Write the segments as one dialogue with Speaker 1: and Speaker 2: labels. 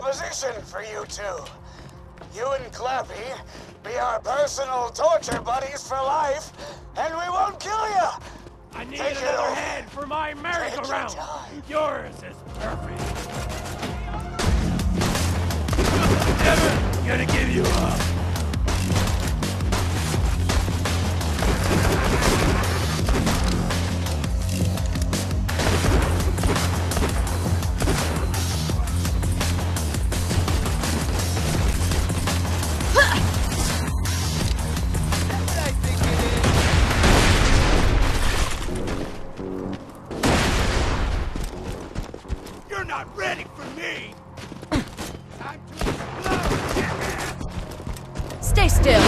Speaker 1: proposition for you two. You and Clappy be our personal torture buddies for life, and we won't kill you!
Speaker 2: I need another head for my merry-go-round! Yours is perfect! Never gonna give you up!
Speaker 3: Stay still.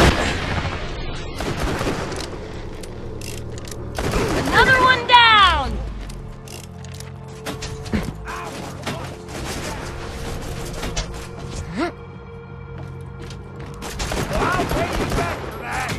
Speaker 3: Another one down!
Speaker 2: I'll pay you back for that!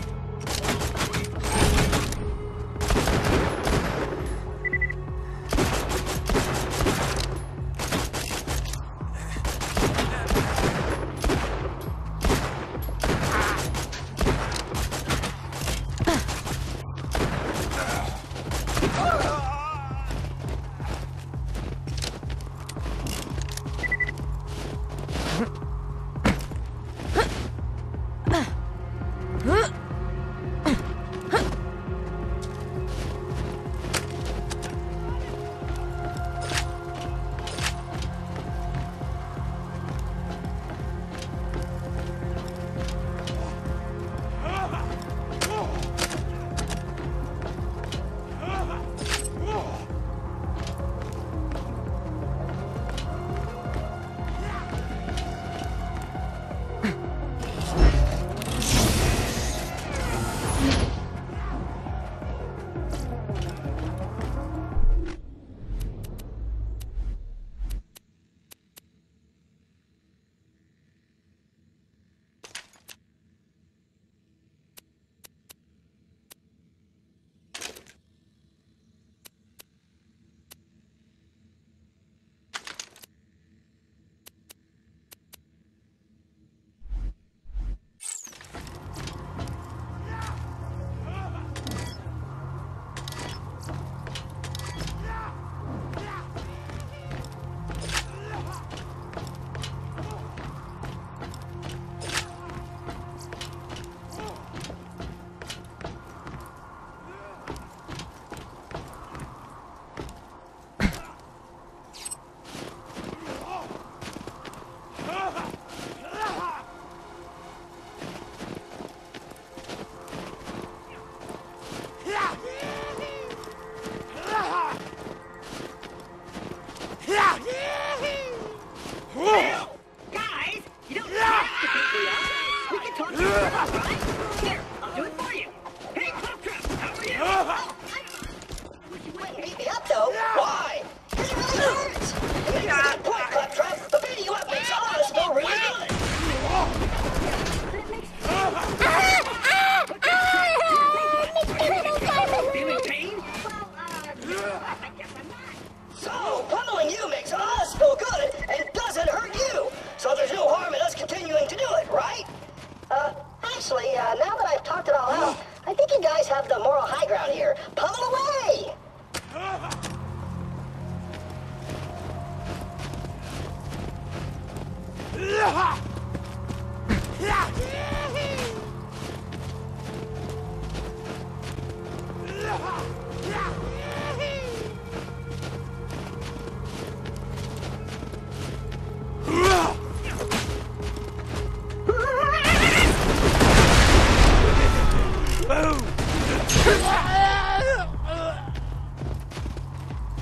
Speaker 4: Guys, you don't have to beat me up. We can talk to you about it, right? Here, I'll do it for you. Hey, Claptrap, how are you? Wish you wouldn't beat me up, though. Why? Because it really hurts. You make a good point, Claptrap. But beating you up makes all of us feel really good. Feeling pain? I guess I'm not. So, pummeling you makes us feel good and doesn't hurt you. So there's no harm in us continuing to do it, right? Actually, now that I've talked it all out, I think you guys have the moral high ground here. Pummel away!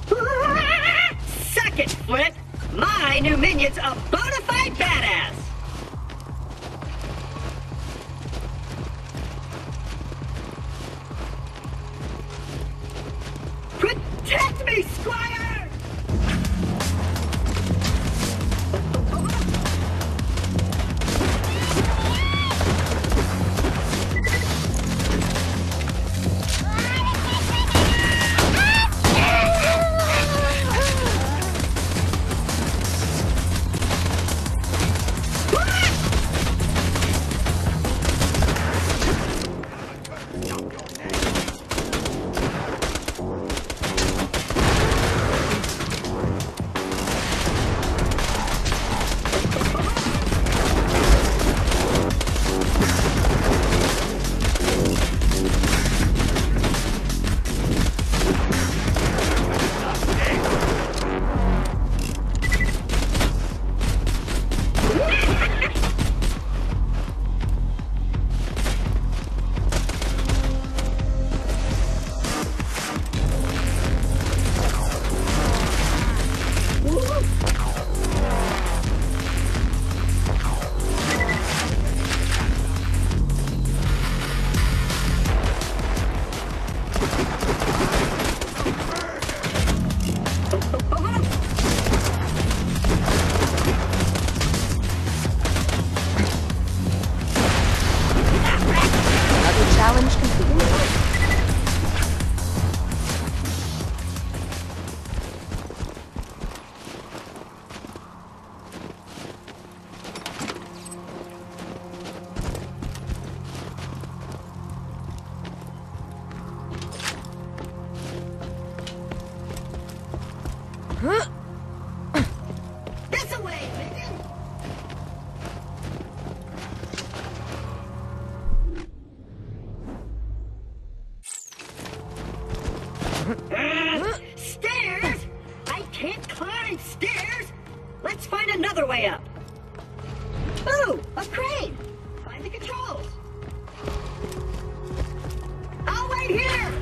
Speaker 4: Suck it, Flint! My new minion's a bona fide badass! Stairs? I can't climb stairs! Let's find another way up. Ooh, a crane! Find the controls. I'll wait here!